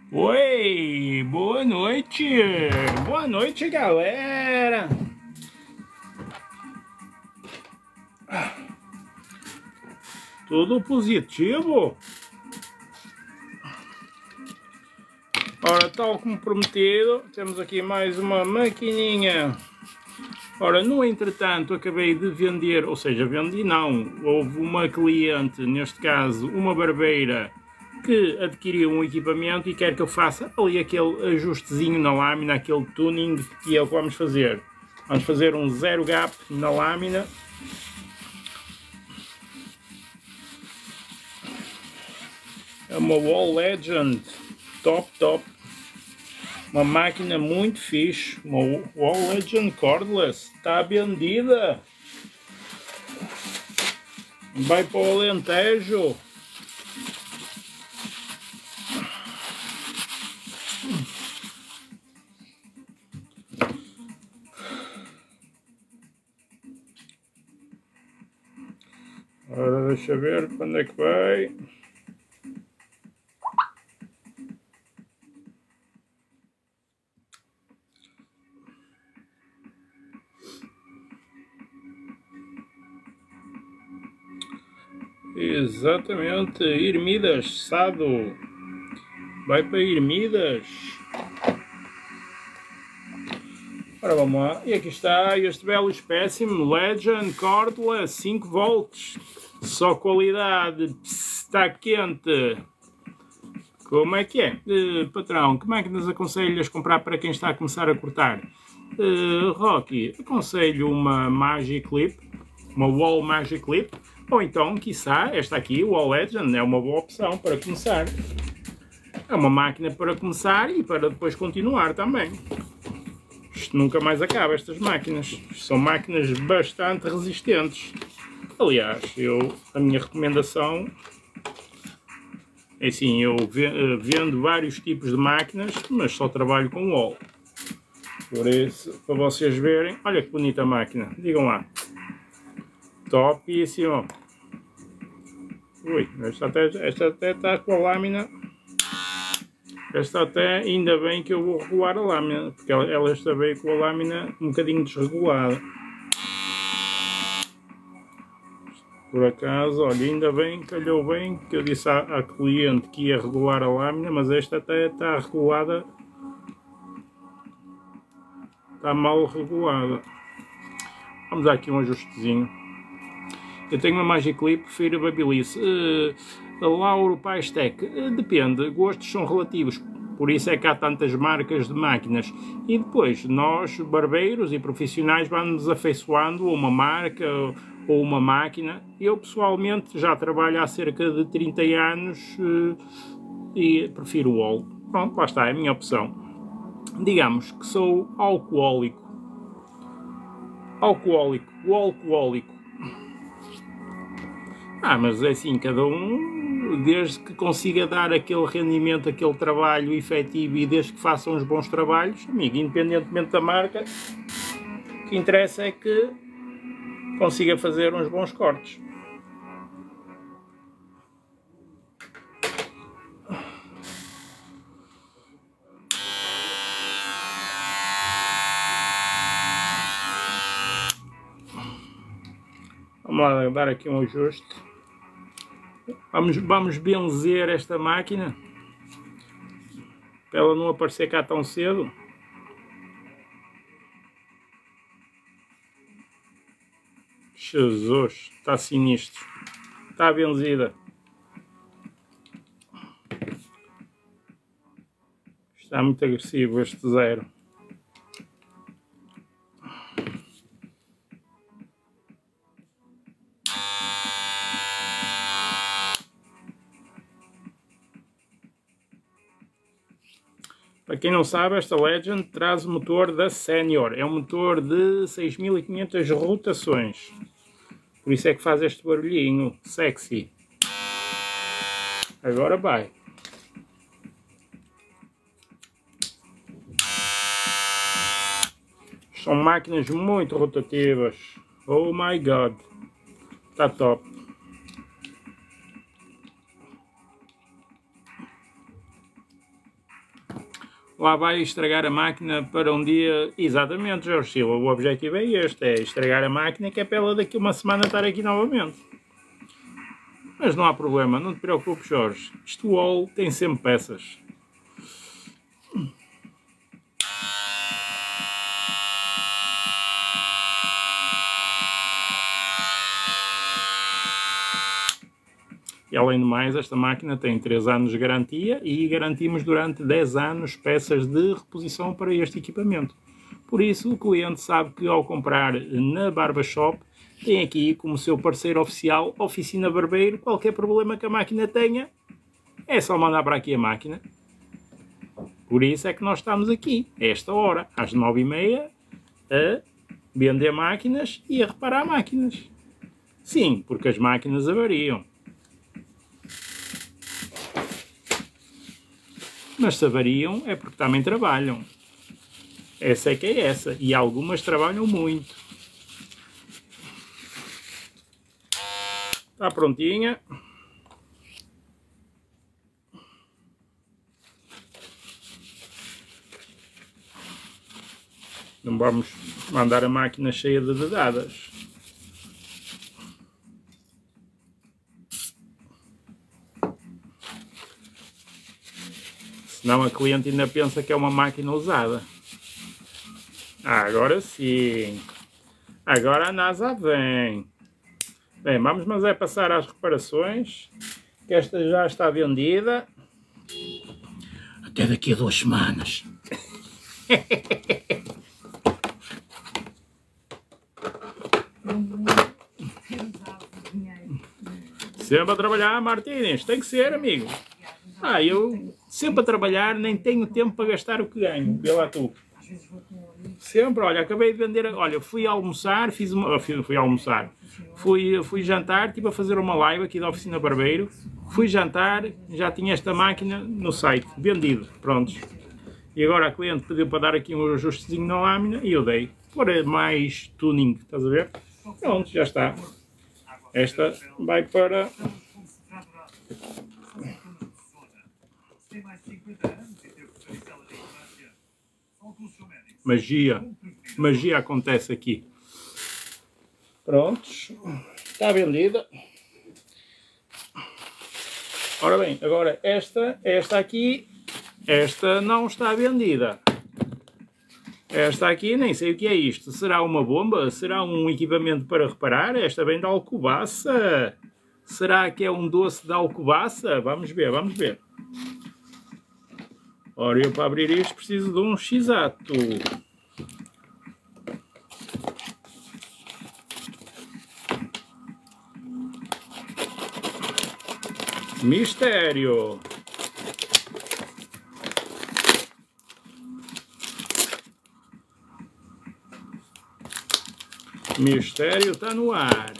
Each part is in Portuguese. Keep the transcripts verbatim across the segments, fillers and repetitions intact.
Oi, boa noite, boa noite, galera. Tudo positivo? Ora, tal como prometido, temos aqui mais uma maquininha. Ora, no entretanto, acabei de vender, ou seja, vendi não, houve uma cliente, neste caso uma barbeira, que adquiriu um equipamento e quer que eu faça ali aquele ajustezinho na lâmina, aquele tuning, e é o que vamos fazer. Vamos fazer um zero gap na lâmina. É uma Wall Legend top top, uma máquina muito fixe, uma Wall Legend cordless, está vendida, vai para o Alentejo. Agora deixa ver quando é que vai. Exatamente, Irmidas, Sado. Vai para Irmidas. Ora, vamos lá. E aqui está este belo espécime Legend Cordless cinco volts. Só qualidade. Pss, está quente. Como é que é? Uh, patrão, que máquinas aconselhas comprar para quem está a começar a cortar? Uh, Rocky, aconselho uma Magic Clip, uma Wall Magic Clip, ou então, quiçá, esta aqui, o Wall Legend, é uma boa opção para começar. É uma máquina para começar e para depois continuar também. Isto nunca mais acaba, estas máquinas. São máquinas bastante resistentes. Aliás, eu, a minha recomendação é assim, eu vendo vários tipos de máquinas, mas só trabalho com Wall. Por isso, para vocês verem, olha que bonita máquina, digam lá. Topíssimo. Ui, esta até, esta até está com a lâmina. Esta até, ainda bem que eu vou regular a lâmina, porque ela, ela está bem com a lâmina um bocadinho desregulada. Por acaso, olha, ainda bem, calhou bem, que eu disse à, à cliente que ia regular a lâmina, mas esta até está regulada. Está mal regulada. Vamos dar aqui um ajustezinho. Eu tenho uma Magic Clip, prefiro a Babyliss. Uh, a Lauro Paistec, uh, depende, gostos são relativos, por isso é que há tantas marcas de máquinas. E depois, nós, barbeiros e profissionais, vamos afeiçoando a uma marca ou uma máquina. Eu, pessoalmente, já trabalho há cerca de trinta anos uh, e prefiro o Wall. Pronto, lá está, é a minha opção. Digamos que sou alcoólico. Alcoólico, o alcoólico. Ah, mas é assim, cada um, desde que consiga dar aquele rendimento, aquele trabalho efetivo e desde que façam uns bons trabalhos, amigo, independentemente da marca, o que interessa é que consiga fazer uns bons cortes. Vamos lá dar aqui um ajuste. Vamos, vamos benzer esta máquina para ela não aparecer cá tão cedo. Jesus, está sinistro. Está benzida. Está muito agressivo este zero. Para quem não sabe, esta Legend traz o motor da Senior. É um motor de seis mil e quinhentas rotações. Por isso é que faz este barulhinho sexy. Agora vai. São máquinas muito rotativas. Oh my god. Está top. lá vai estragar a máquina para um dia... Exatamente, Jorge Silva, o objetivo é este, é estragar a máquina, que é para ela daqui a uma semana estar aqui novamente. Mas não há problema, não te preocupes, Jorge. Isto all tem sempre peças. E além do mais, esta máquina tem três anos de garantia e garantimos durante dez anos peças de reposição para este equipamento. Por isso, o cliente sabe que ao comprar na Barba Shop, tem aqui como seu parceiro oficial Oficina Barbeiro. Qualquer problema que a máquina tenha, é só mandar para aqui a máquina. Por isso é que nós estamos aqui, a esta hora, às nove e meia, a vender máquinas e a reparar máquinas. Sim, porque as máquinas avariam. Mas se avariam é porque também trabalham. Essa é que é essa. E algumas trabalham muito. Está prontinha. Não vamos mandar a máquina cheia de dedadas. Senão a cliente ainda pensa que é uma máquina usada. Ah, agora sim. Agora a NASA vem. Bem, vamos mas é passar às reparações. Que esta já está vendida. Até daqui a duas semanas. Sempre a trabalhar, Martínez. Tem que ser, amigo. Ah, eu sempre a trabalhar, nem tenho tempo para gastar o que ganho. Vê lá tu. Sempre, olha, acabei de vender, olha, fui almoçar, fiz uma, fui, fui almoçar, fui, fui jantar, estive a fazer uma live aqui da Oficina Barbeiro, fui jantar, já tinha esta máquina no site, vendido, prontos. E agora a cliente pediu para dar aqui um ajustezinho na lâmina e eu dei, para mais tuning, estás a ver? Pronto, já está. Esta vai para... Magia, magia acontece aqui. Prontos, está vendida. Ora bem, agora esta, esta aqui, esta não está vendida. Esta aqui nem sei o que é isto. Será uma bomba? Será um equipamento para reparar? Esta vem da Alcobaça. Será que é um doce da Alcobaça? Vamos ver, vamos ver. Ora, eu para abrir isto preciso de um X-ato. Mistério. Mistério está no ar.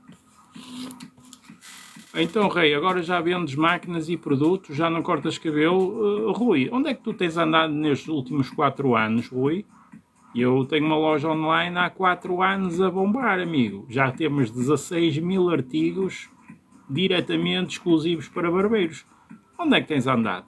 Então, Rei, agora já vendes máquinas e produtos, já não cortas cabelo. Uh, Rui, onde é que tu tens andado nestes últimos quatro anos, Rui? Eu tenho uma loja online há quatro anos a bombar, amigo. Já temos dezasseis mil artigos diretamente exclusivos para barbeiros. Onde é que tens andado?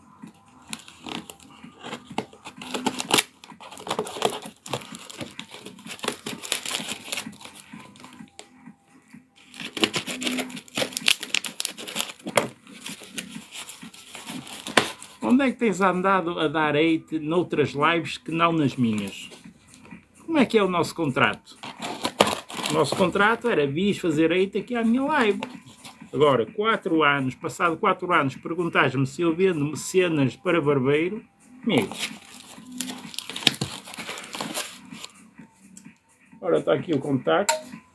Onde é que tens andado a dar hate noutras lives que não nas minhas? Como é que é o nosso contrato? O nosso contrato era vis fazer hate aqui à minha live. Agora, quatro anos, passado quatro anos, perguntas-me se eu vendo cenas para barbeiro. Amigo. Ora, está aqui o contacto.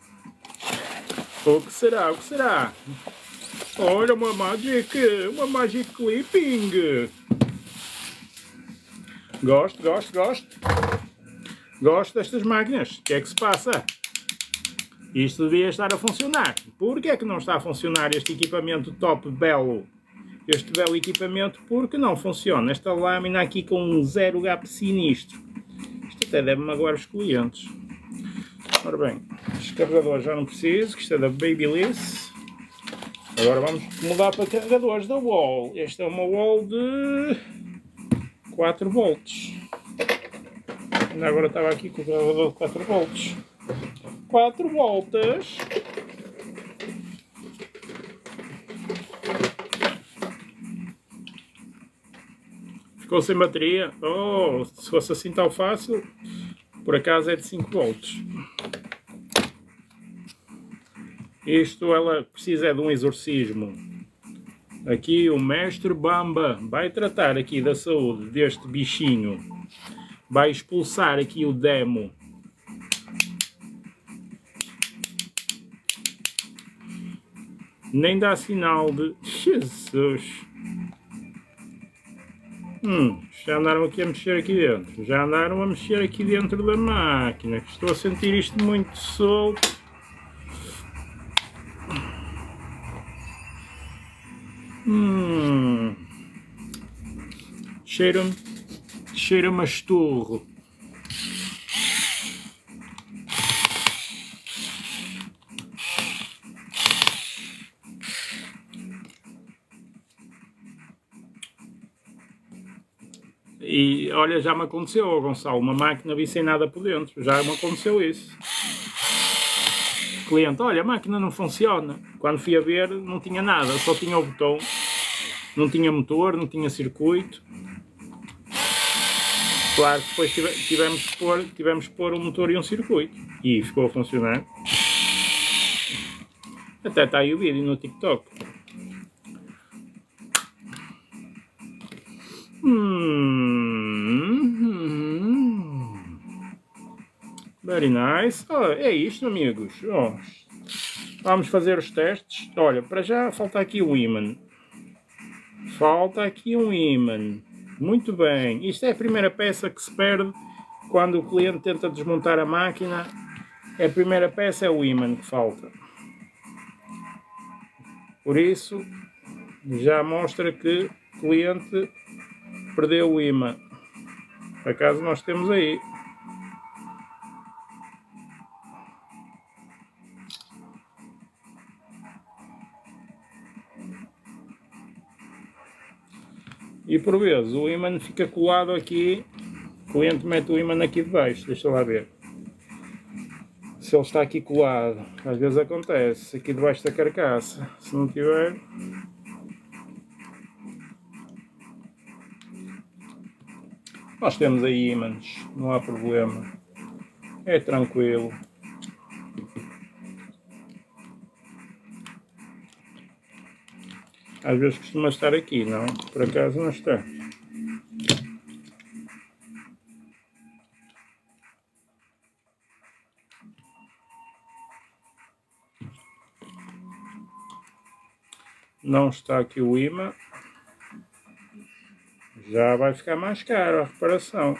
O que será? O que será? Olha, uma Magic, uma Magic Clipping. Gosto, gosto, gosto. Gosto destas máquinas. O que é que se passa? Isto devia estar a funcionar. Por que é que não está a funcionar este equipamento top belo? Este belo equipamento porque não funciona. Esta lâmina aqui com um zero gap sinistro. Isto até deve magoar os clientes. Ora bem, este carregador já não preciso, que isto é da Babyliss. Agora vamos mudar para carregadores da Wall. Esta é uma Wall de quatro volts. Ainda agora estava aqui com o carregador de quatro volts. quatro voltas. Ficou sem bateria. Oh, se fosse assim tão fácil, por acaso é de cinco volts. Isto ela precisa de um exorcismo. Aqui o mestre Bamba vai tratar aqui da saúde deste bichinho. Vai expulsar aqui o demo. Nem dá sinal de... Jesus! Hum, já andaram aqui a mexer aqui dentro. Já andaram a mexer aqui dentro da máquina. Estou a sentir isto muito solto. Hum. Cheira-me... Cheira-me a esturro. E olha, já me aconteceu, Gonçalo, uma máquina vi sem nada por dentro, já me aconteceu isso. Cliente, olha, a máquina não funciona. Quando fui a ver, não tinha nada, só tinha o botão, não tinha motor, não tinha circuito. Claro que depois tivemos que pôr, tivemos que pôr um motor e um circuito, e ficou a funcionar. Até está aí o vídeo no TikTok. Hum, very nice. Oh, é isto, amigos. Oh, vamos fazer os testes. Olha, para já falta aqui um ímã. Falta aqui um ímã. Muito bem. Isto é a primeira peça que se perde quando o cliente tenta desmontar a máquina. A primeira peça é o ímã que falta. Por isso, já mostra que o cliente perdeu o ímã. Por acaso nós temos aí. E por vezes o ímã fica colado aqui. O cliente mete o ímã aqui debaixo. Deixa lá ver. Se ele está aqui colado. Às vezes acontece. Aqui debaixo da carcaça. Se não tiver... Nós temos aí ímãs, não há problema, é tranquilo. Às vezes costuma estar aqui, não? Por acaso não está. Não está aqui o ímã. Já vai ficar mais caro a reparação.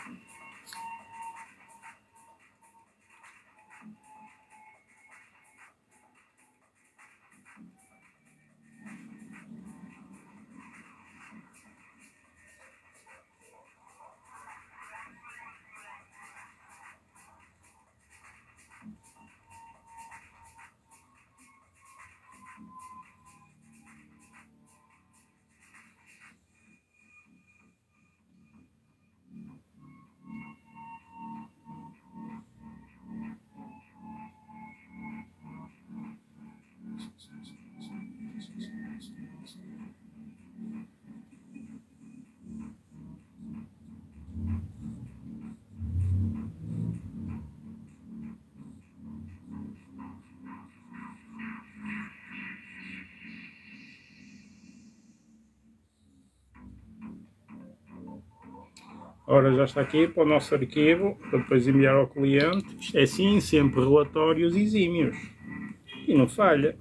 Ora, já está aqui para o nosso arquivo, para depois enviar ao cliente. Isto é sim, sempre relatórios exímios. E não falha.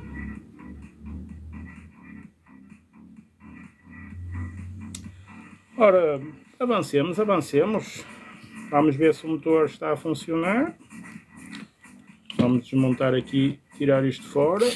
Ora, avancemos, avancemos. Vamos ver se o motor está a funcionar. Vamos desmontar aqui, tirar isto fora.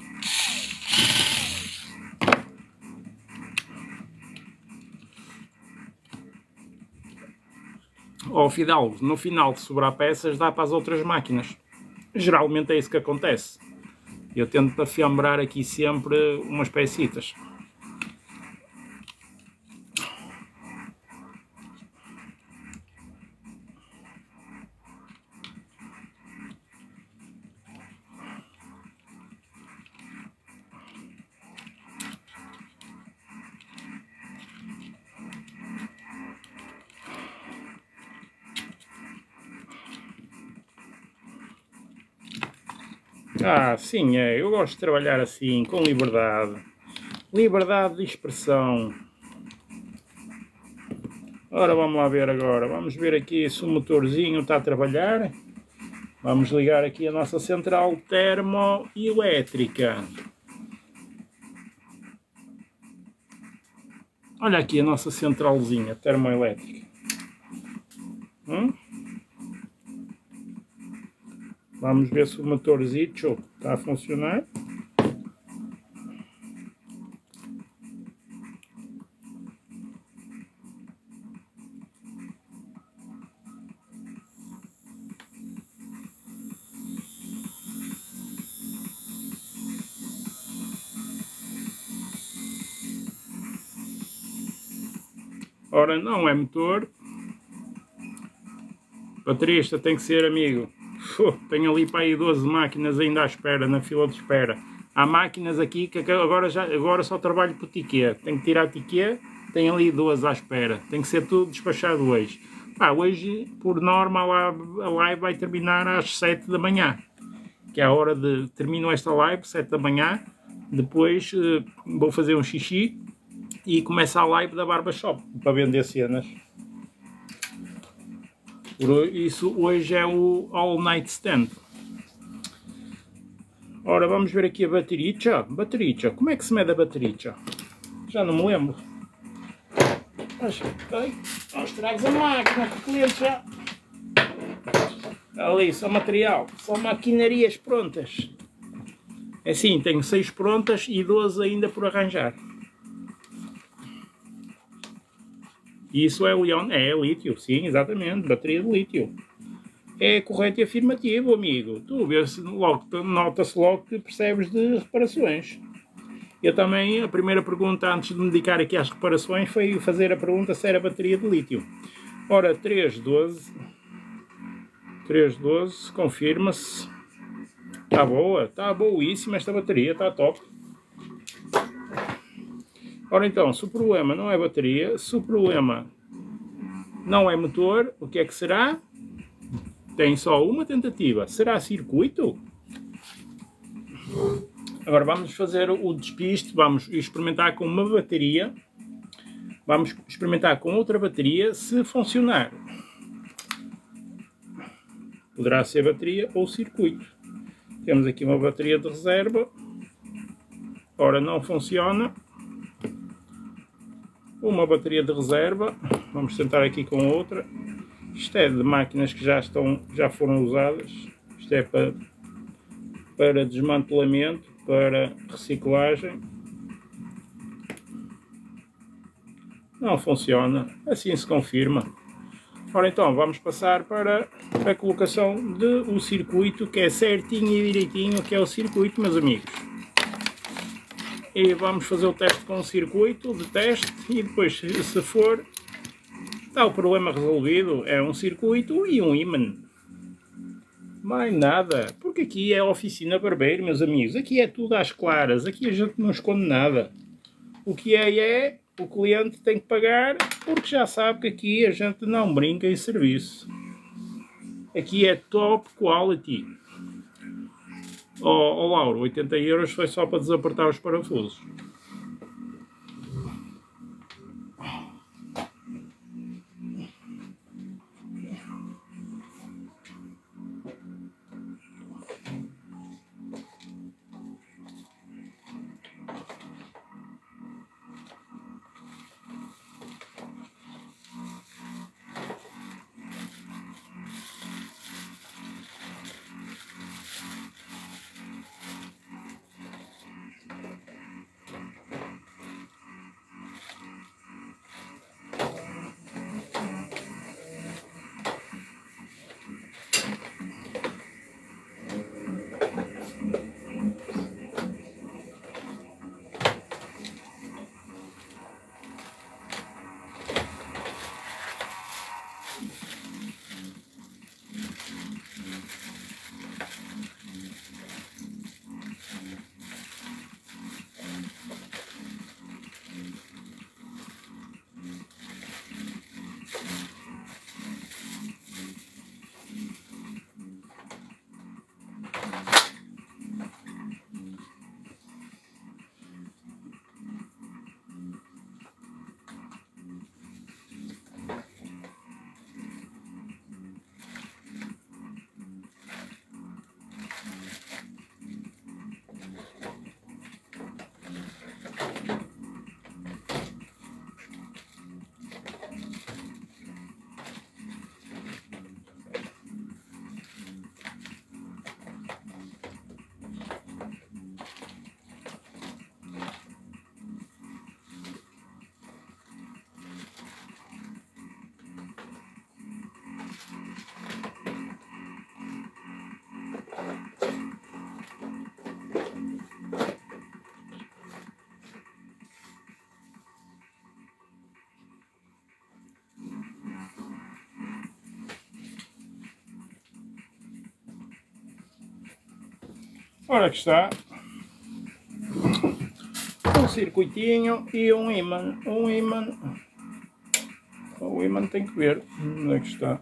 Ó, Fidalgo, no final de sobrar peças dá para as outras máquinas. Geralmente é isso que acontece. Eu tento afiambrar aqui sempre umas pecitas. Ah, sim, é. Eu gosto de trabalhar assim, com liberdade. Liberdade de expressão. Ora, vamos lá ver agora. Vamos ver aqui se o motorzinho está a trabalhar. Vamos ligar aqui a nossa central termoelétrica. Olha aqui a nossa centralzinha termoelétrica. Hum? Vamos ver se o motorzinho está a funcionar. Ora, não é motor. Baterista tem que ser amigo. Uf, tenho ali para aí doze máquinas ainda à espera, na fila de espera. Há máquinas aqui que agora, já, agora só trabalho por ticket. Tenho que tirar ticket, tenho ali doze à espera. Tem que ser tudo despachado hoje. Pá, hoje, por norma, a live vai terminar às sete da manhã. Que é a hora de... Termino esta live, sete da manhã. Depois uh, vou fazer um xixi e começa a live da Barba Shop para vender cenas. Por isso hoje é o All Night Stand. Ora, vamos ver aqui a bateria. Bateria, como é que se mede a bateria? Já não me lembro. Acho que tem. Nós trago a máquina que o cliente já. Ali, só material, só maquinarias prontas. É assim, tenho seis prontas e doze ainda por arranjar. Isso é Leon, é lítio, sim, exatamente, bateria de lítio. É correto e afirmativo, amigo. Tu vês logo, nota-se logo que percebes de reparações. Eu também, a primeira pergunta antes de me dedicar aqui às reparações foi fazer a pergunta se era bateria de lítio. Ora, três doze, três doze, confirma-se. Está boa, está boíssima esta bateria, está top. Ora então, se o problema não é bateria, se o problema não é motor, o que é que será? Tem só uma tentativa. Será circuito? Agora vamos fazer o despiste, vamos experimentar com uma bateria. Vamos experimentar com outra bateria se funcionar. Poderá ser bateria ou circuito. Temos aqui uma bateria de reserva. Ora, não funciona. Uma bateria de reserva. Vamos tentar aqui com outra. Isto é de máquinas que já, estão, já foram usadas. Isto é para, para desmantelamento, para reciclagem. Não funciona. Assim se confirma. Ora então, vamos passar para a colocação do circuito, que é certinho e direitinho, que é o circuito, meus amigos. E vamos fazer o teste com o circuito de teste e depois, se for, está o problema resolvido. É um circuito e um ímã. Mais nada. Porque aqui é a oficina barbeiro, meus amigos. Aqui é tudo às claras. Aqui a gente não esconde nada. O que é, é. O cliente tem que pagar, porque já sabe que aqui a gente não brinca em serviço. Aqui é top quality. Oh, oh Lauro, oitenta euros foi só para desapertar os parafusos. Ora que está. Um circuitinho e um ímã. Um ímã. O ímã tem que ver onde é que está.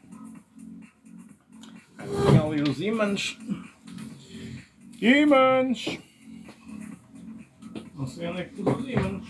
Tem ali os ímãs. Ímãs! Não sei onde é que pus os ímãs.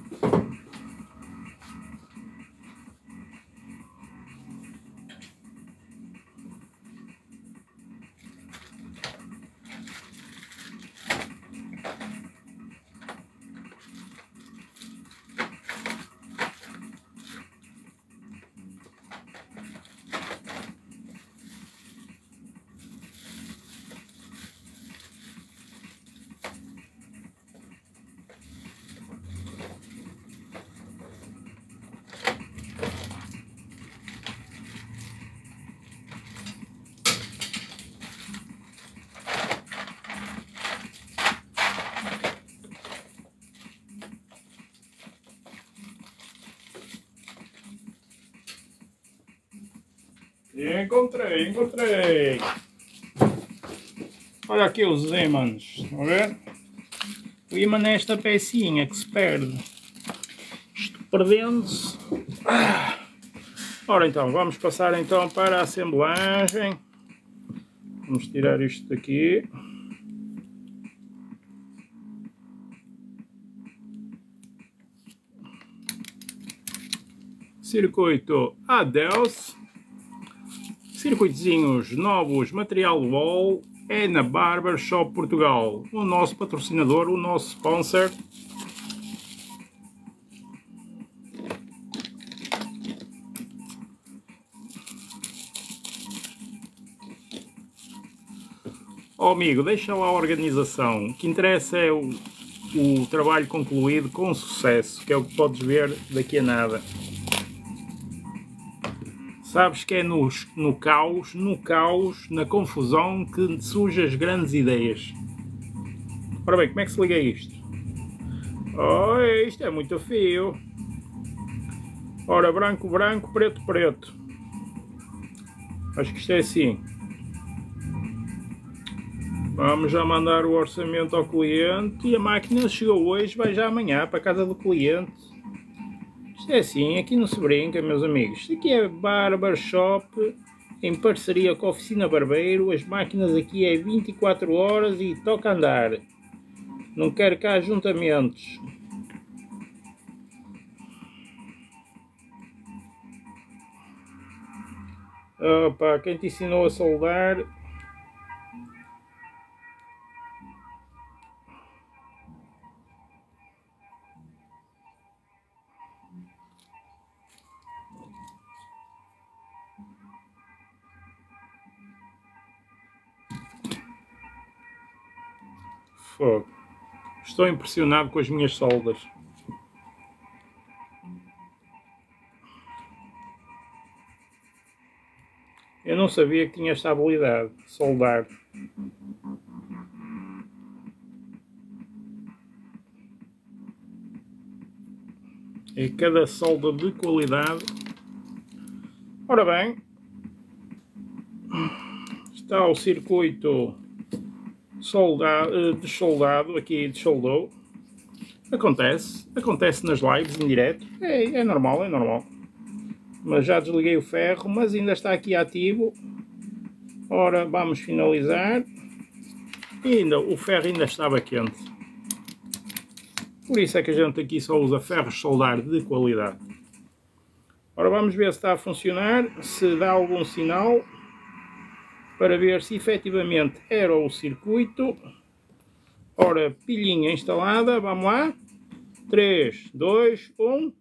Encontrei, encontrei. Olha aqui os ímãs, estão a ver? O ímã é esta pecinha que se perde. Isto perdendo-se. Ah. Ora então, vamos passar então para a assemblagem. Vamos tirar isto daqui. Circuito Adeus. Circuitozinhos novos, material wall, é na Barber Shop Portugal, o nosso patrocinador, o nosso sponsor. Oh amigo, deixa lá a organização, o que interessa é o, o trabalho concluído com sucesso, que é o que podes ver daqui a nada. Sabes que é no, no caos, no caos, na confusão que surgem as grandes ideias. Ora bem, como é que se liga isto? Oh, isto é muito fio. Ora, branco, branco, preto, preto. Acho que isto é assim. Vamos já mandar o orçamento ao cliente e a máquina chegou hoje, vai já amanhã para a casa do cliente. Isto é assim, aqui não se brinca, meus amigos. Isto aqui é Barber Shop, em parceria com a Oficina Barbeiro. As máquinas aqui é vinte e quatro horas e toca andar. Não quero cá ajuntamentos. Opa, quem te ensinou a soldar? Fogo. Estou impressionado com as minhas soldas. Eu não sabia que tinha esta habilidade de soldar. É cada solda de qualidade. Ora bem, está o circuito soldado, dessoldado, aqui dessoldou. Acontece, acontece nas lives em direto, é, é normal, é normal. Mas já desliguei o ferro, mas ainda está aqui ativo. Ora, vamos finalizar. E ainda, o ferro ainda estava quente. Por isso é que a gente aqui só usa ferros soldar de qualidade. Ora, vamos ver se está a funcionar, se dá algum sinal, para ver se efetivamente era o circuito. Ora, pilhinha instalada, vamos lá. três, dois, um.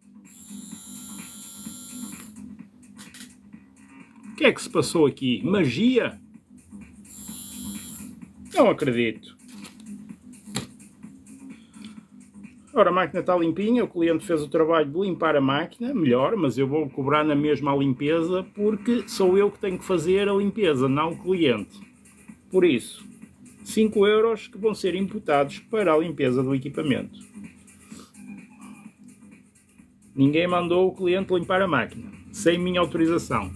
O que é que se passou aqui? Magia? Não acredito. Ora, a máquina está limpinha, o cliente fez o trabalho de limpar a máquina, melhor, mas eu vou cobrar na mesma a limpeza porque sou eu que tenho que fazer a limpeza, não o cliente. Por isso, cinco euros que vão ser imputados para a limpeza do equipamento. Ninguém mandou o cliente limpar a máquina, sem minha autorização.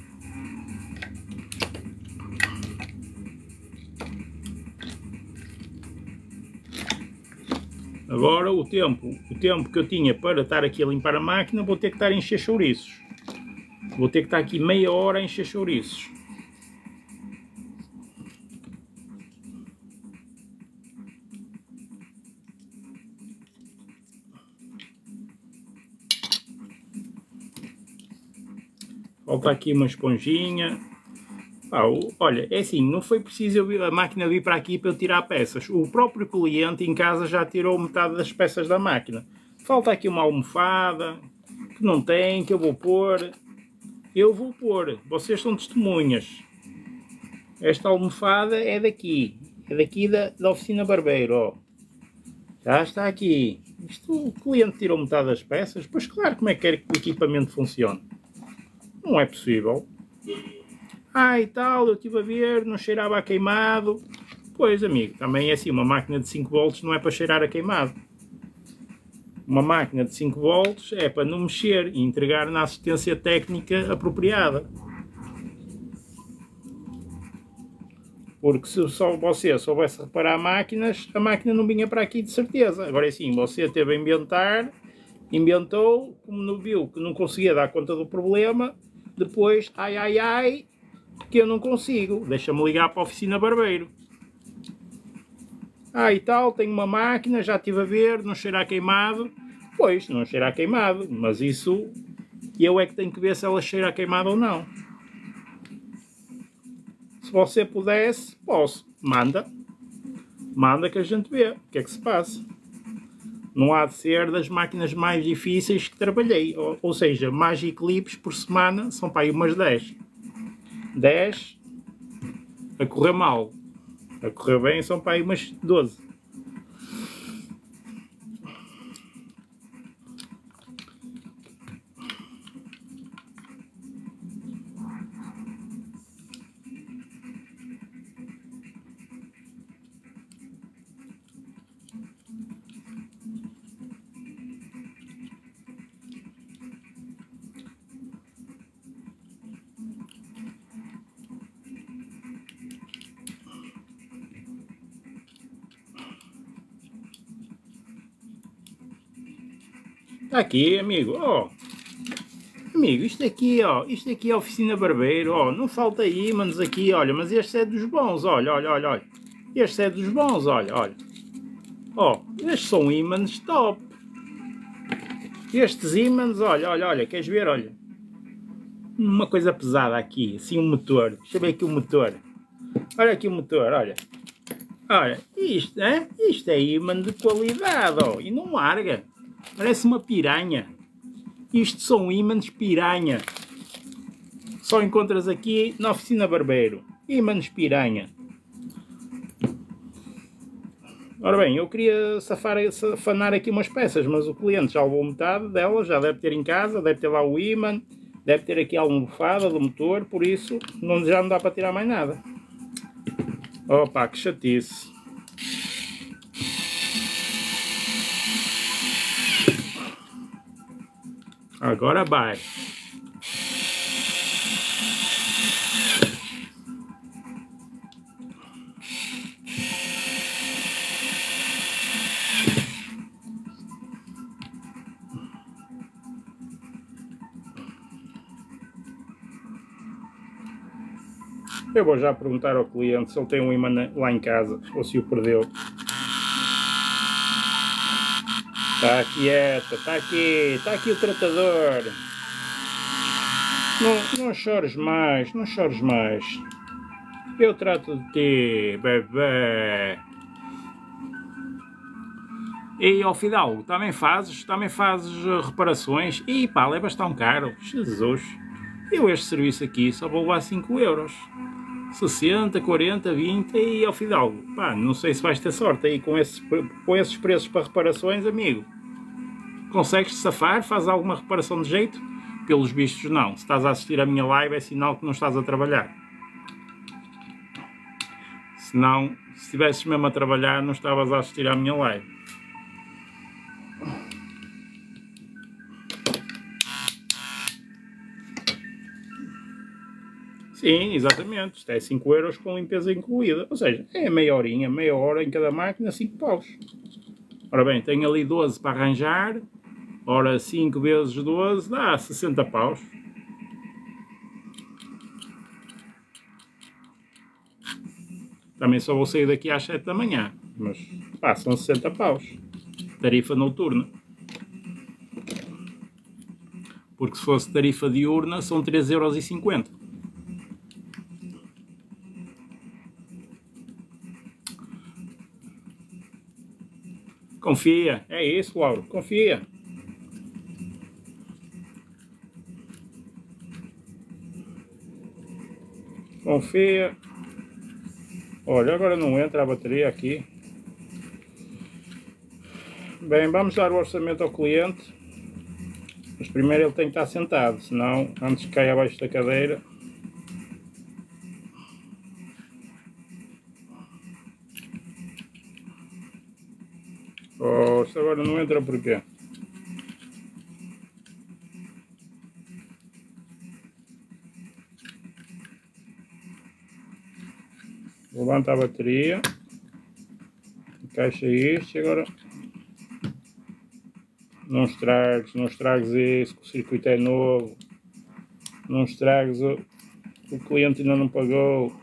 Agora o tempo, o tempo que eu tinha para estar aqui a limpar a máquina, vou ter que estar a encher chouriços. Vou ter que estar aqui meia hora a encher chouriços. Falta aqui uma esponjinha. Ah, o, olha, é assim, não foi preciso eu vir, a máquina vir para aqui para eu tirar peças. O próprio cliente em casa já tirou metade das peças da máquina. Falta aqui uma almofada que não tem, que eu vou pôr. Eu vou pôr, vocês são testemunhas. Esta almofada é daqui, é daqui da, da oficina barbeiro, ó. Já está aqui. Isto, o cliente tirou metade das peças, pois claro, como é que quer que o equipamento funcione? Não é possível. Ah, e tal, eu estive a ver, não cheirava a queimado. Pois, amigo, também é assim, uma máquina de cinco volts não é para cheirar a queimado. Uma máquina de cinco volts é para não mexer e entregar na assistência técnica apropriada. Porque se só você soubesse reparar máquinas, a máquina não vinha para aqui de certeza. Agora é assim, você teve a inventar, inventou, como não viu que não conseguia dar conta do problema, depois, ai ai ai, que eu não consigo, deixa-me ligar para a oficina barbeiro. Ah, e tal, tenho uma máquina, já estive a ver, não cheira a queimado. Pois, não cheira a queimado, mas isso eu é que tenho que ver se ela cheira a queimado ou não. Se você pudesse, posso. Manda. Manda que a gente vê o que é que se passa. Não há de ser das máquinas mais difíceis que trabalhei. Ou, ou seja, mais clipes por semana são para aí umas dez. dez a correr mal. A correr bem são para aí umas doze. Está aqui, amigo. Oh. Amigo, isto aqui, ó, isto aqui é a oficina barbeiro, ó, não falta ímãs aqui, olha, mas este é dos bons, olha, olha, olha, olha. Este é dos bons, olha, olha. Ó, estes são ímãs top. Estes ímãs, olha, olha, olha, queres ver, olha. Uma coisa pesada aqui, assim um motor. Deixa eu ver aqui o motor. Olha aqui o motor, olha. Olha, isto, hein? Isto é ímã de qualidade, ó, e não larga. Parece uma piranha. Isto são ímãs piranha. Só encontras aqui na oficina barbeiro. Ímãs piranha. Ora bem, eu queria safar, safanar aqui umas peças, mas o cliente já levou metade delas, já deve ter em casa, deve ter lá o ímã, deve ter aqui a almofada do motor, por isso não, já não dá para tirar mais nada. Opa, que chatice. Agora vai. Eu vou já perguntar ao cliente se ele tem um ímã lá em casa ou se o perdeu. Está quieta, está aqui, está aqui o tratador. Não, não chores mais, não chores mais. Eu trato de ti, bebê. E ao Fidalgo, também fazes, também fazes reparações? E pá, levas tão caro, Jesus. Eu este serviço aqui só vou levar cinco euros. sessenta, quarenta, vinte e ao Fidalgo. Pá, não sei se vais ter sorte aí com esses, com esses preços para reparações, amigo. Consegues safar? Faz alguma reparação de jeito? Pelos vistos não. Se estás a assistir a minha live é sinal que não estás a trabalhar. Se não, se estivesses mesmo a trabalhar não estavas a assistir à minha live. Sim, exatamente. Isto é cinco euros com limpeza incluída. Ou seja, é meia horinha, meia hora em cada máquina, cinco paus. Ora bem, tenho ali doze para arranjar. Ora, cinco vezes doze dá sessenta paus. Também só vou sair daqui às sete da manhã, mas pá, são sessenta paus. Tarifa noturna. Porque se fosse tarifa diurna são três euros e cinquenta. Confia, é isso, Lauro, confia. Confia. Olha, agora não entra a bateria aqui. Bem, vamos dar o orçamento ao cliente. Mas primeiro ele tem que estar sentado, senão antes que caia abaixo da cadeira. Oh, isto agora não entra porquê? Levanta a bateria, encaixa isto e agora não estragues, não estragues isso, que o circuito é novo, não estragues, o, o cliente ainda não pagou.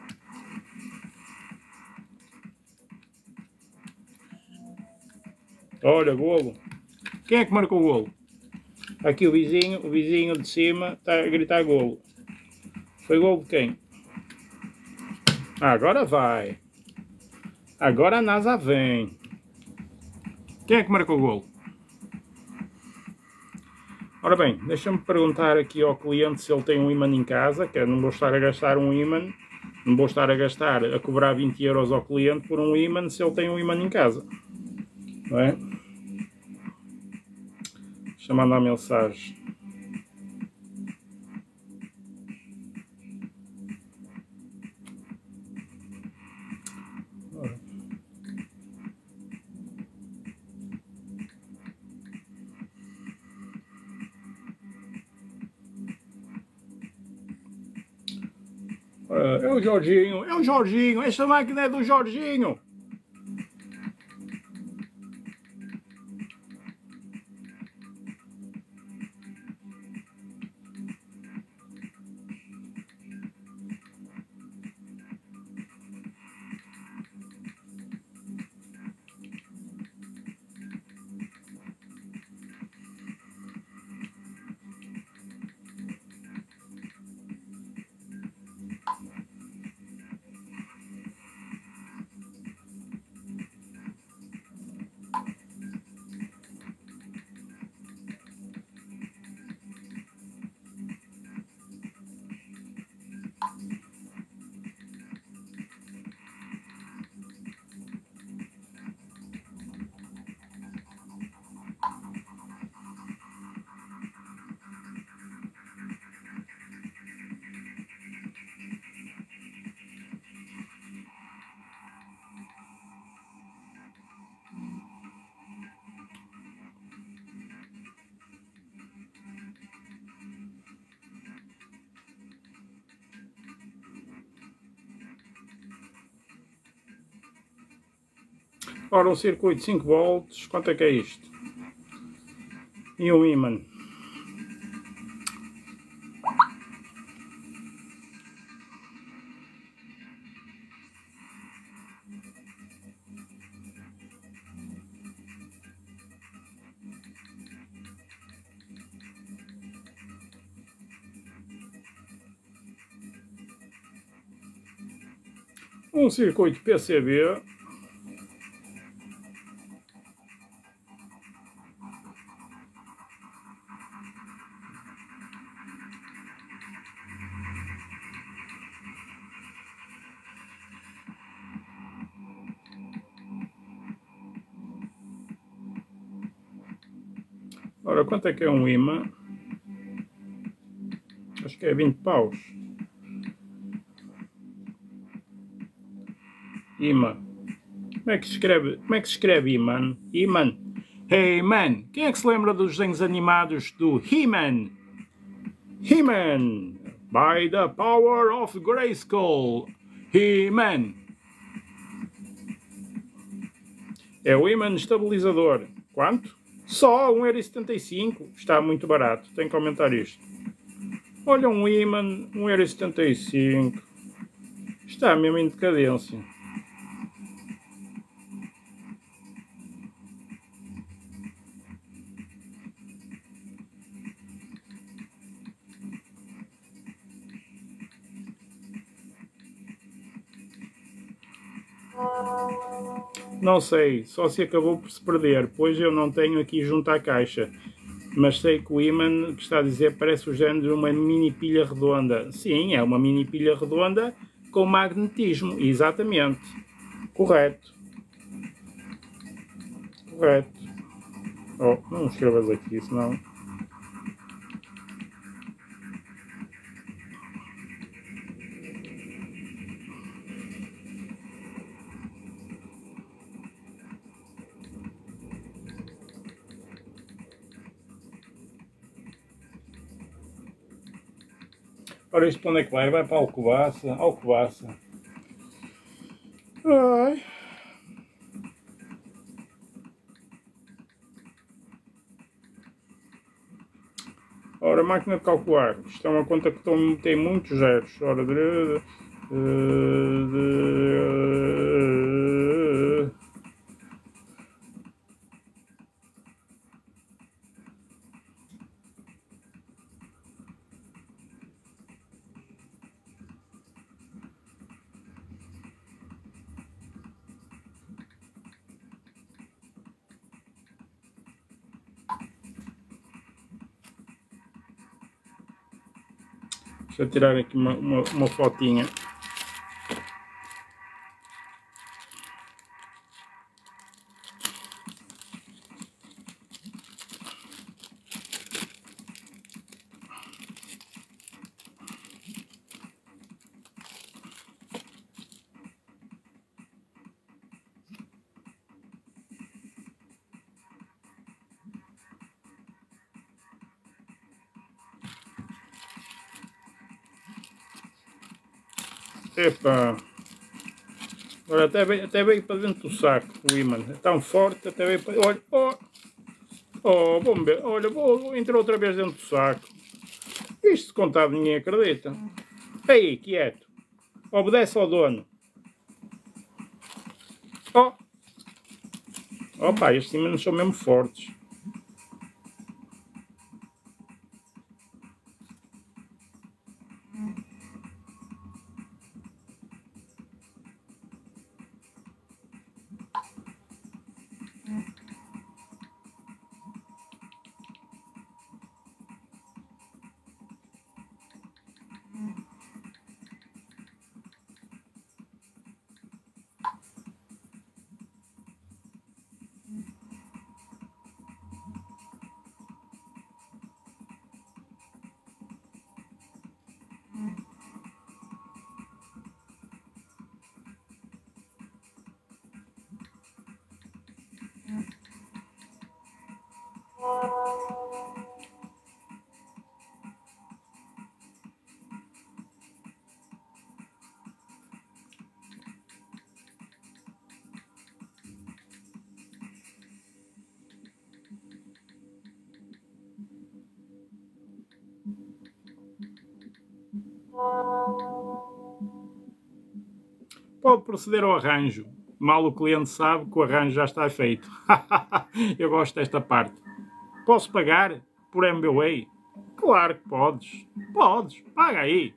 Olha, golo. Quem é que marcou o golo? Aqui o vizinho, o vizinho de cima está a gritar golo. Foi golo de quem? Agora vai. Agora a NASA vem. Quem é que marcou o golo? Ora bem, deixa-me perguntar aqui ao cliente se ele tem um ímã em casa, que eu não vou estar a gastar um ímã, não vou estar a gastar, a cobrar vinte euros ao cliente por um ímã se ele tem um ímã em casa. Não é? Deixa eu mandar uma mensagem. É o Jorginho, é o Jorginho, esta máquina é do Jorginho. Ora, um circuito de cinco volts, quanto é que é isto? E um ímã. Um circuito P C B. Ora, quanto é que é um ímã? Acho que é vinte paus. Ímã. Como é que se escreve? Como é que se escreve ímã? Ímã. Hey man! Quem é que se lembra dos desenhos animados do He-Man? He-Man! By the power of Grayskull! He-Man! É o ímã estabilizador. Quanto? Só um euro e setenta e cinco. Está muito barato. Tenho que aumentar isto. Olha, um ímã, um euro e setenta e cinco. Está mesmo em decadência. Não sei, só se acabou por se perder, pois eu não tenho aqui junto à caixa. Mas sei que o ímã que está a dizer parece o género de uma mini pilha redonda. Sim, é uma mini pilha redonda com magnetismo, exatamente. Correto. Correto. Oh, não escrevas aqui, senão... Ora, isto para onde é que vai? Vai para a Alcobaça. Alcobaça. Ai. Ora, máquina de calcular. Isto é uma conta que tem muitos zeros. Ora, de, de, de, Deixa eu tirar aqui uma, uma, uma fotinha. Epa! Olha, até veio, até veio para dentro do saco o ímã. É tão forte, até veio para... Olha, oh! Oh, vamos ver. Olha, vou, entrou outra vez dentro do saco. Isto se contado ninguém acredita. Aí, quieto. Obedece ao dono. Oh! Opa, estes ímãs são mesmo fortes. Pode proceder ao arranjo. Mal o cliente sabe que o arranjo já está feito. Eu gosto desta parte. Posso pagar por M B W A? Claro que podes. Podes. Paga aí.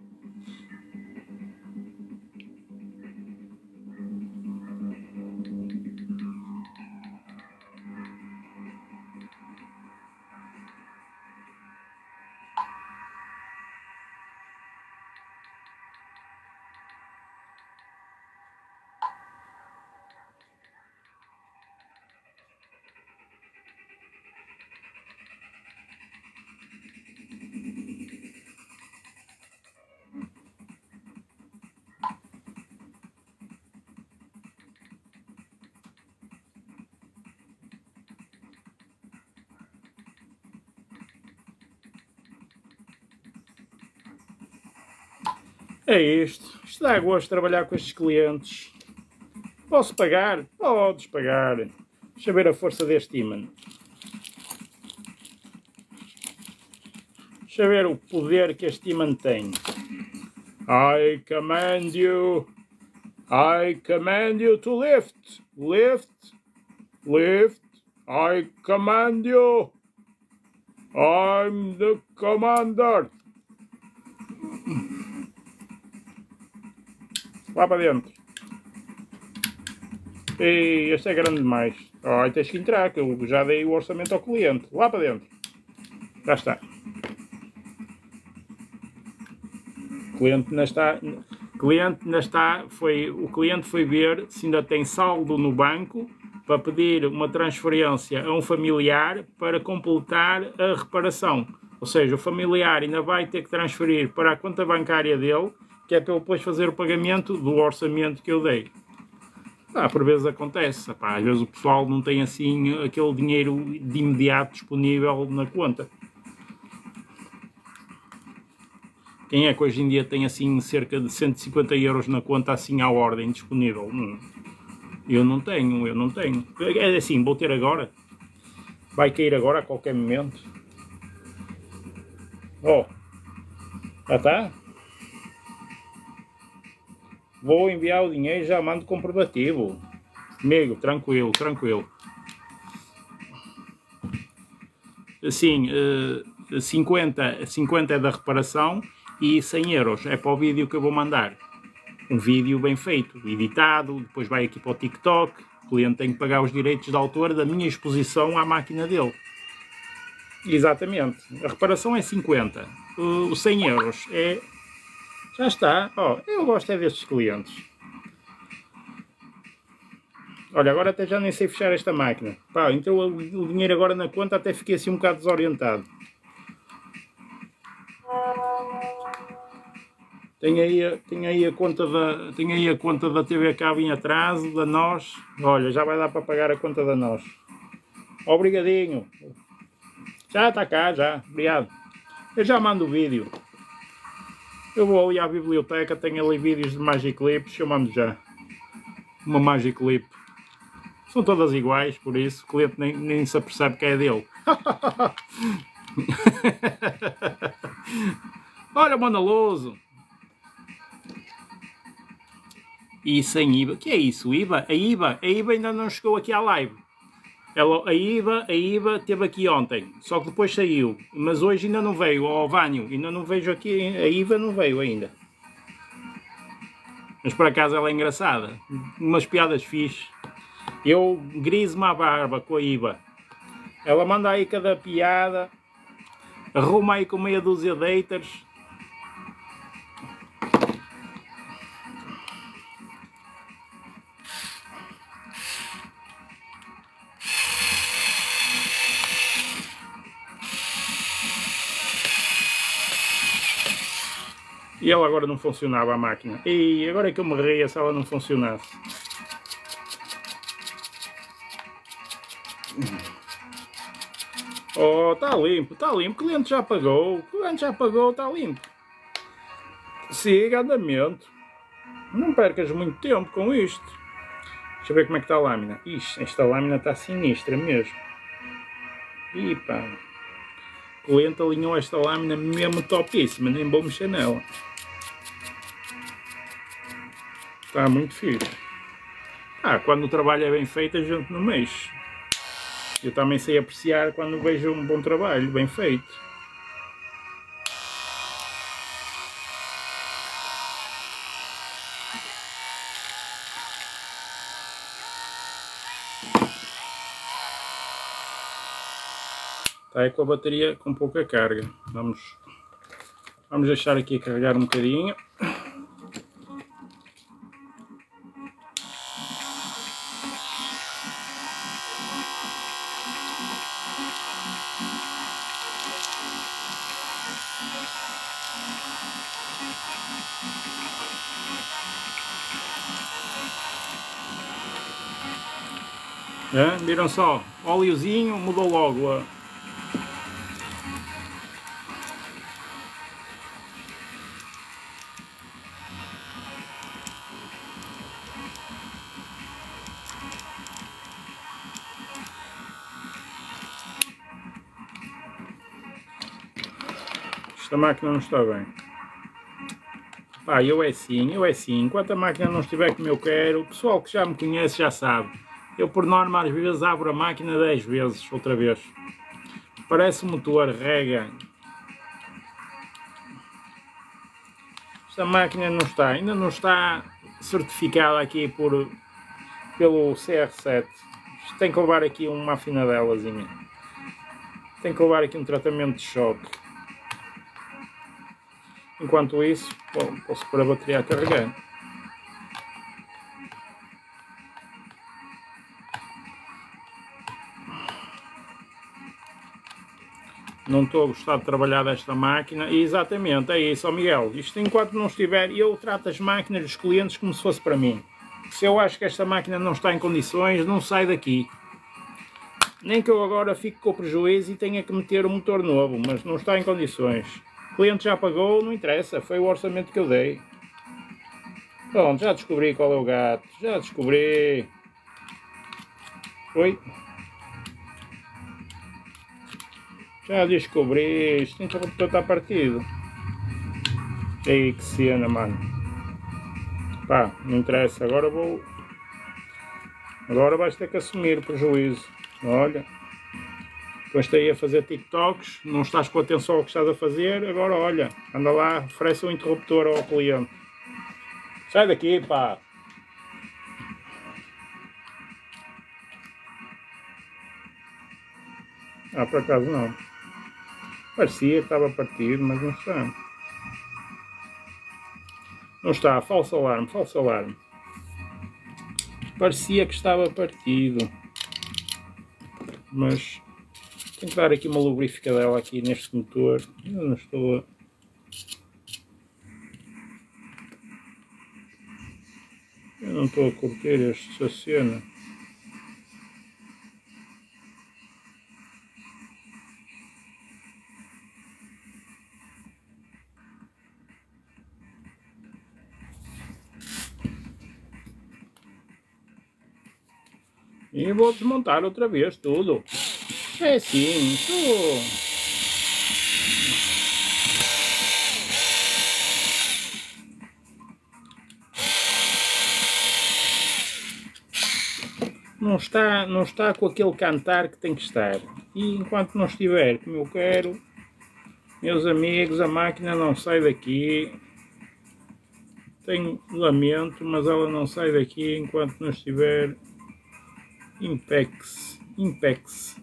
É isto. Isto dá gosto de trabalhar com estes clientes. Posso pagar? Podes pagar. Deixa eu ver a força deste ímã. Deixa eu ver o poder que este ímã tem. I command you. I command you to lift. Lift. Lift. I command you. I'm the commander. Lá para dentro. E este é grande demais. Oh, tens que entrar, que eu já dei o orçamento ao cliente. Lá para dentro. Já está. O cliente ainda está. O cliente ainda está. Foi, o cliente foi ver se ainda tem saldo no banco para pedir uma transferência a um familiar para completar a reparação. Ou seja, o familiar ainda vai ter que transferir para a conta bancária dele, que é para ele depois fazer o pagamento do orçamento que eu dei. Ah, por vezes acontece. Epá, às vezes o pessoal não tem assim aquele dinheiro de imediato disponível na conta. Quem é que hoje em dia tem assim cerca de cento e cinquenta euros na conta assim à ordem disponível? Hum, eu não tenho, eu não tenho. É assim, vou ter agora. Vai cair agora a qualquer momento. Oh, já está? Vou enviar o dinheiro e já mando comprovativo. Amigo, tranquilo, tranquilo. Assim, cinquenta, cinquenta é da reparação e cem euros é para o vídeo que eu vou mandar. Um vídeo bem feito, editado, depois vai aqui para o TikTok. O cliente tem que pagar os direitos de autor da minha exposição à máquina dele. Exatamente. A reparação é cinquenta. Os cem euros é... Já está. Oh, eu gosto é destes clientes. Olha, agora até já nem sei fechar esta máquina. Pá, entrou o dinheiro agora na conta, até fiquei assim um bocado desorientado. Tem aí, tem aí, a, conta da, tem aí a conta da T V Cabo em atraso, da nós. Olha, já vai dar para pagar a conta da nós. Obrigadinho. Já está cá, já. Obrigado. Eu já mando o vídeo. Eu vou ali à biblioteca, tenho ali vídeos de Magic Clips, eu mando já. Uma Magic Clip. São todas iguais, por isso o cliente nem, nem se apercebe que é dele. Olha o Manaloso. E sem I V A. Que é isso? I V A? A I V A? A I V A ainda não chegou aqui à live. Ela, a I V A, a I V A esteve aqui ontem, só que depois saiu. Mas hoje ainda não veio, ó Vânio, ainda não vejo aqui, a I V A não veio ainda. Mas por acaso ela é engraçada, umas piadas fixe. Eu griso-me à barba com a I V A. Ela manda aí cada piada, arruma aí com meia dúzia de haters. E ela agora não funcionava a máquina. E agora é que eu me ria se ela não funcionasse. Oh, está limpo, está limpo. O cliente já pagou. O cliente já pagou, está limpo. Siga andamento. Não percas muito tempo com isto. Deixa eu ver como é que está a lâmina. Ixi, esta lâmina está sinistra mesmo. Ih, pá. O cliente alinhou esta lâmina mesmo topíssima. Nem vou mexer nela. Está muito fixe. Ah, quando o trabalho é bem feito a gente não mexe. Eu também sei apreciar quando vejo um bom trabalho, bem feito. Está aí com a bateria com pouca carga. Vamos, vamos deixar aqui carregar um bocadinho. É, viram só? Óleozinho mudou logo a... Esta máquina não está bem. Pá, eu é assim, eu é assim. Enquanto a máquina não estiver como eu quero, o pessoal que já me conhece já sabe. Eu por norma às vezes abro a máquina dez vezes, outra vez. Parece um motor, rega. Esta máquina não está, ainda não está certificada aqui por, pelo C R sete. Tem que levar aqui uma afinadelazinha. Tem que levar aqui um tratamento de choque. Enquanto isso, bom, posso pôr a bateria a carregar. Não estou a gostar de trabalhar desta máquina. E exatamente, é isso, ó Miguel. Isto enquanto não estiver, eu trato as máquinas dos clientes como se fosse para mim. Se eu acho que esta máquina não está em condições, não sai daqui. Nem que eu agora fique com prejuízo e tenha que meter um motor novo, mas não está em condições. O cliente já pagou, não interessa, foi o orçamento que eu dei. Pronto, já descobri qual é o gato, já descobri. Oi? Já descobri, isto interruptor está partido. Ei, que cena, mano. Pá, não interessa, agora vou... Agora vais ter que assumir o prejuízo. Olha. Depois aí a fazer TikToks, não estás com atenção ao que estás a fazer, agora olha, anda lá, oferece um interruptor ao cliente. Sai daqui, pá! Ah, por acaso não. Parecia que estava partido, mas não está. Não está, falso alarme, falso alarme. Parecia que estava partido. Mas... tenho que dar aqui uma lubrificadela aqui neste motor. Eu não estou a... Eu não estou a curtir esta cena. E vou desmontar outra vez tudo. É assim, estou... Não está, não está com aquele cantar que tem que estar. E enquanto não estiver como eu quero, meus amigos, a máquina não sai daqui. Tenho lamento, mas ela não sai daqui enquanto não estiver impex, impex.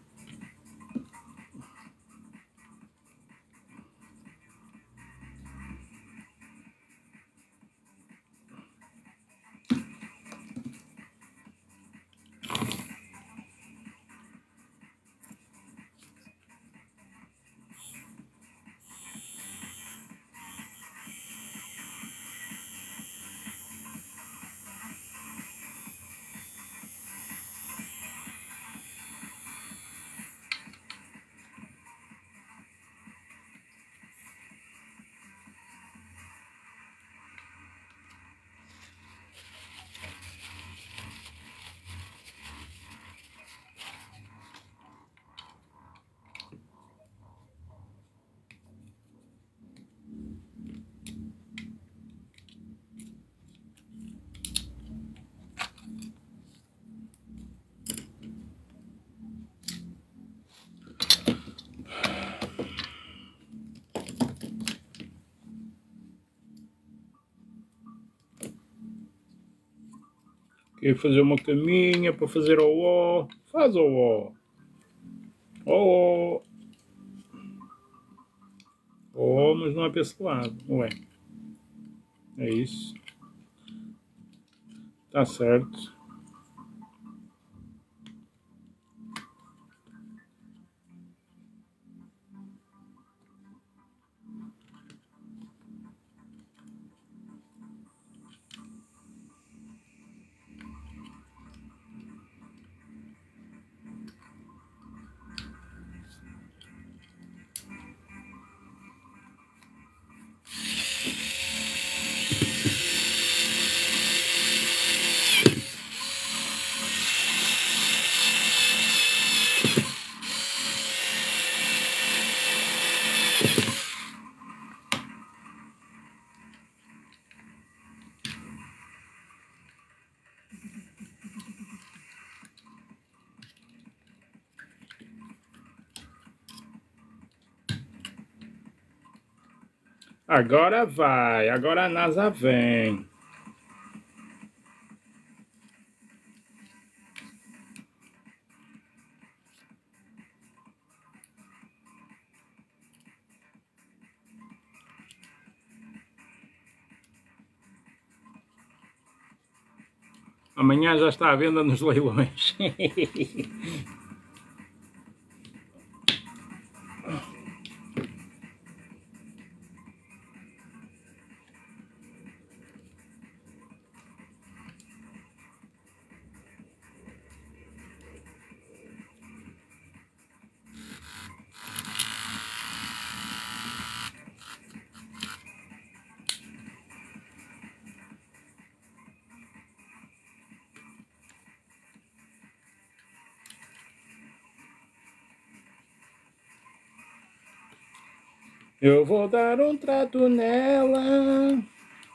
Quer fazer uma caminha para fazer o ó, faz o ó. Ó, ó, mas não é para esse lado, não é? É isso. Tá certo. Agora vai, agora a NASA vem. Amanhã já está à venda nos leilões. Eu vou dar um trato nela.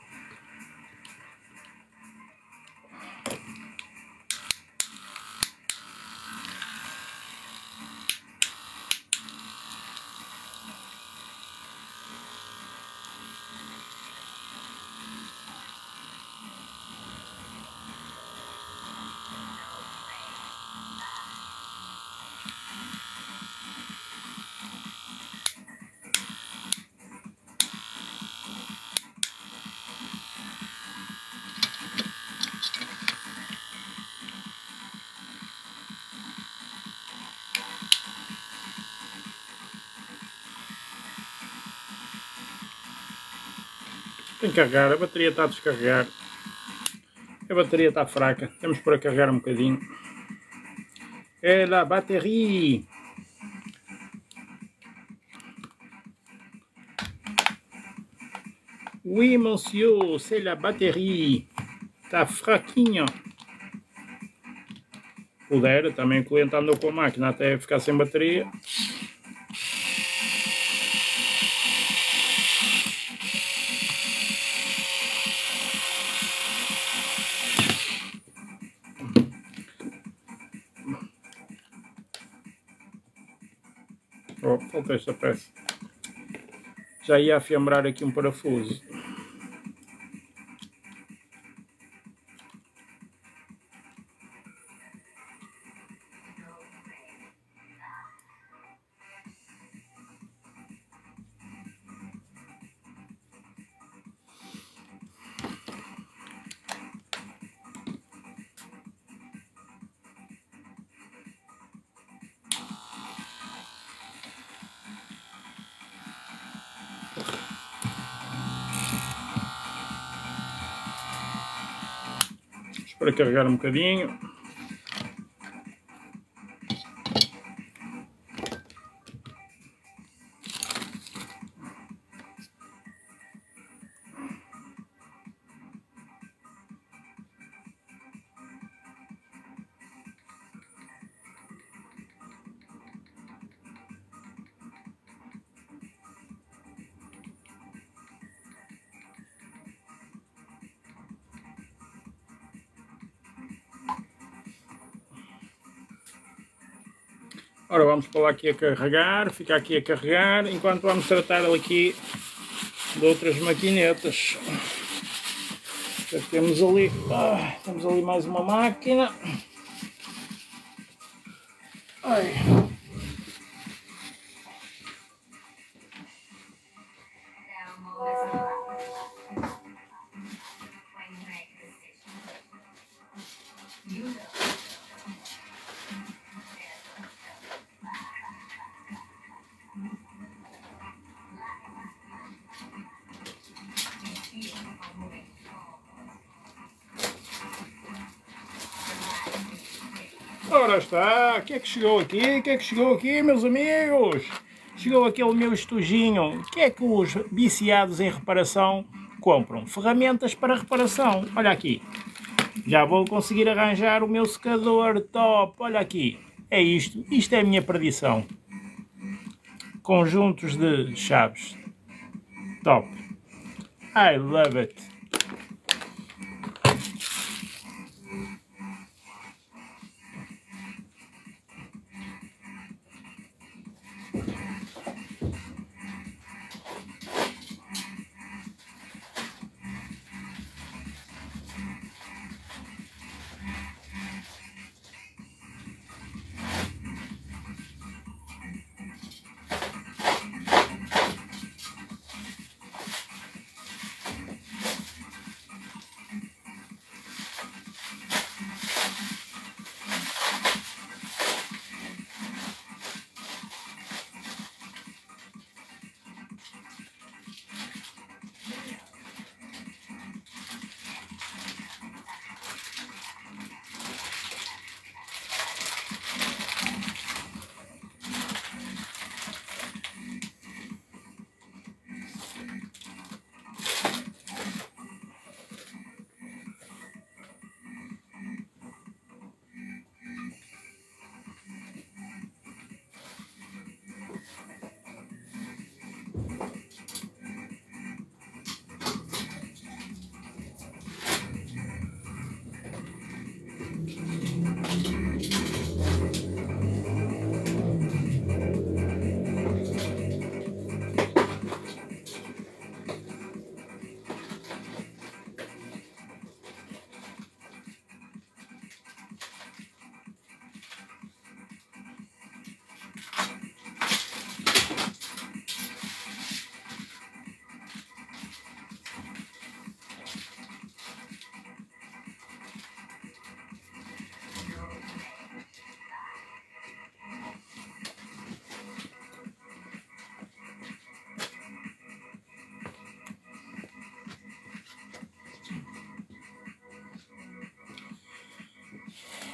Tem que carregar, a bateria está a descarregar. A bateria está fraca, temos para carregar um bocadinho. É a bateria. Oui, monsieur, c'est la bateria. Está fraquinha. Pudera, também o cliente andou com a máquina até ficar sem bateria. Oh, falta esta peça. Já ia afiambrar aqui um parafuso. Para carregar um bocadinho. Ora, vamos para lá aqui a carregar, fica aqui a carregar, enquanto vamos tratar aqui de outras maquinetas. Já temos ali, ah, temos ali mais uma máquina. Ai. Ora está, o que é que chegou aqui? O que é que chegou aqui, meus amigos? Chegou aquele meu estojinho. O que é que os viciados em reparação compram? Ferramentas para reparação. Olha aqui. Já vou conseguir arranjar o meu secador top. Olha aqui. É isto. Isto é a minha perdição. Conjuntos de chaves. Top. I love it.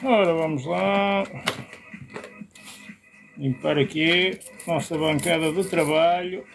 Ora, vamos lá limpar aqui a nossa bancada de trabalho.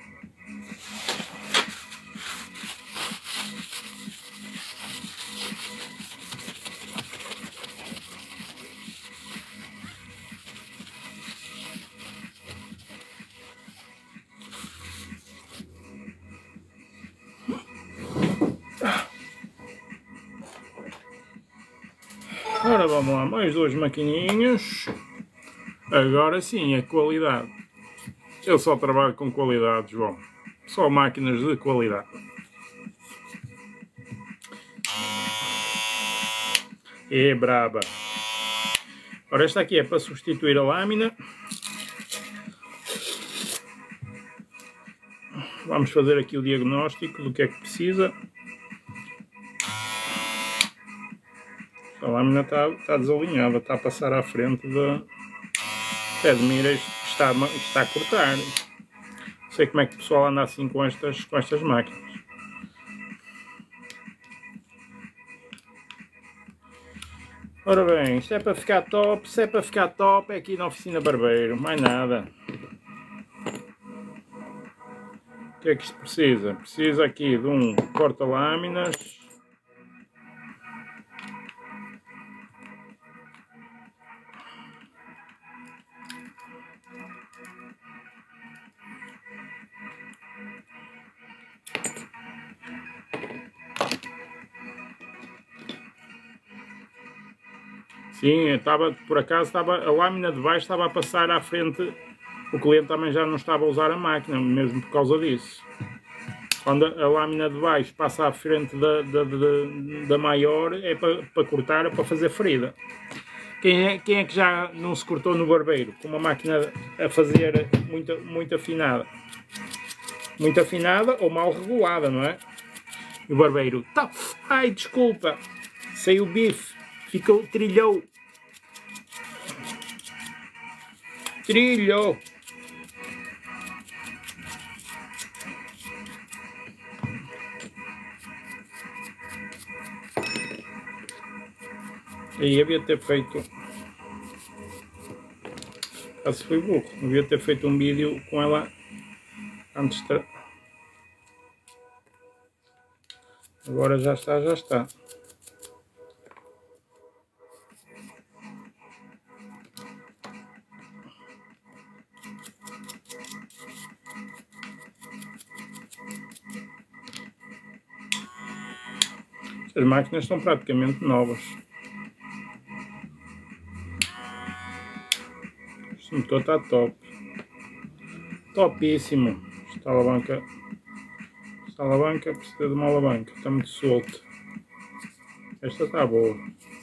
Ora, vamos lá, mais duas maquininhas. Agora sim, é qualidade. Eu só trabalho com qualidade, João. Só máquinas de qualidade. É braba. Ora, esta aqui é para substituir a lâmina. Vamos fazer aqui o diagnóstico do que é que precisa. A lâmina está, está desalinhada, está a passar à frente da pé de mira, está, está a cortar. Não sei como é que o pessoal anda assim com estas, com estas máquinas. Ora bem, isto é para ficar top, se é para ficar top é aqui na oficina barbeiro, mais nada. O que é que isto precisa? Precisa aqui de um corta-lâminas. Sim, estava, por acaso estava, a lâmina de baixo estava a passar à frente, o cliente também já não estava a usar a máquina, mesmo por causa disso. Quando a lâmina de baixo passa à frente da, da, da, da maior, é para, para cortar, é para fazer ferida. Quem é, quem é que já não se cortou no barbeiro, com uma máquina a fazer muito, muito afinada? Muito afinada ou mal regulada, não é? E o barbeiro, tá, ai desculpa, saiu o bife. Ficou, trilhou. Trilhou. Aí havia ter feito. Caso foi burro. Havia ter feito um vídeo com ela antes de. Agora já está, já está. As máquinas estão praticamente novas. Este motor está top. Topíssimo. Esta alavanca. Esta alavanca precisa de uma alavanca. Está muito solta. Esta está boa.